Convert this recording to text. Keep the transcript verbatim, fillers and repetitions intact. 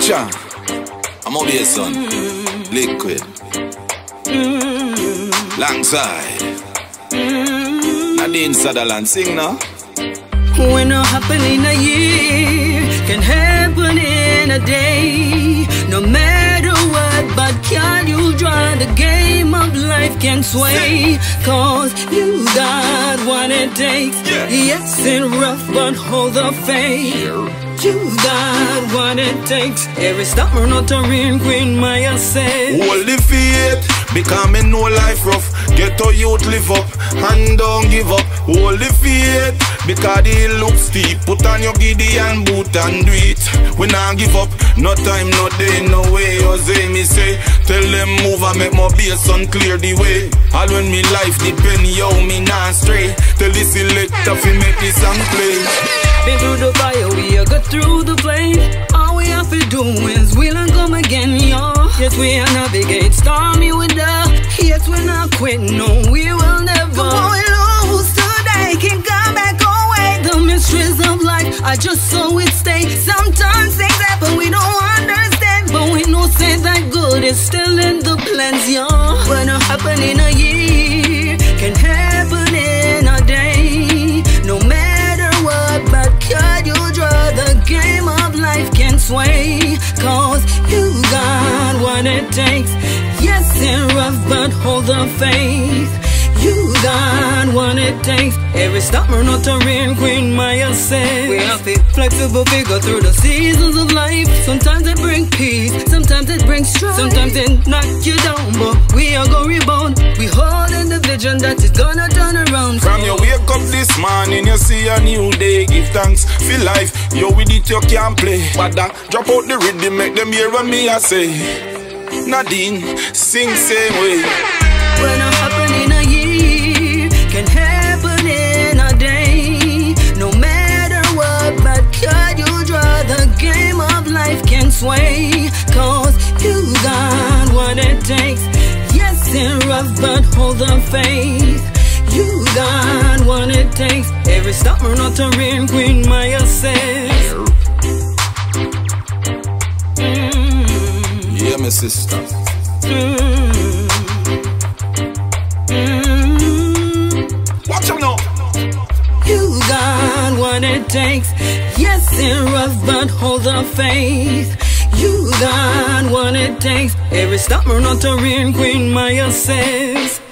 Sean, I'm out here, son. Mm-hmm. Liquid. Mm-hmm. Langside. Mm-hmm. Nadine Sutherland, sing now. When it happen in a year, can happen in a day. No matter what, but can you draw the game of life can sway? Cause you got what it takes. Yeah. Yes, it's rough, but hold the faith. Yeah. You got what it takes. Every stopper not a real queen, Maya said. Hold the faith, because me know life rough. Get to youth live up, and don't give up. Hold the faith, because the hill look steep. Put on your Gideon boot and do it. We not give up, no time, no day, no way. Jose me say, tell them move and make my bass and clear the way. All when me life depend, yo, me not stray. Tell the selector fi make this song play. Been through the fire, we are got through the flame. All we have to do is we'll and come again, yo. Yes, we are navigate stormy with the. Yes, we're not quit, no, we will never. The one we lose today can come back away. The mysteries of life, I just saw it stay. Sometimes things happen, we don't understand, but we know say that good is still in the plans, yo. When it happen in a year, can happen in a day. No matter what, but could you draw the game of life can sway? Cause you got what it takes. Yes, it's rough, but hold the faith. You got what it takes. Every stopper not a real queen, Maya said. We have to flexible figure through the seasons of life. Sometimes it brings peace, sometimes it brings strife. Sometimes it knock you down, but we are gonna rebound. We hold in the vision that it's gonna turn around. From your wake up this morning, you see a new day. Give thanks for life, yo with it you can't play. But that drop out the rhythm, make them hear what me I say. Nadine, sing same way. When it happen in a year, can happen in a day. No matter what, but could you draw the game of life can sway? Cause you got what it takes. Yes, it's rough, but hold the faith. You got what it takes. Every stopper not a real queen, Maya says. Mm. Yeah, my sister. Mm. Watch them now. You got what it takes. Yes, it's rough, but hold the faith. You got what it takes. Every stopper not a real queen, Maya says.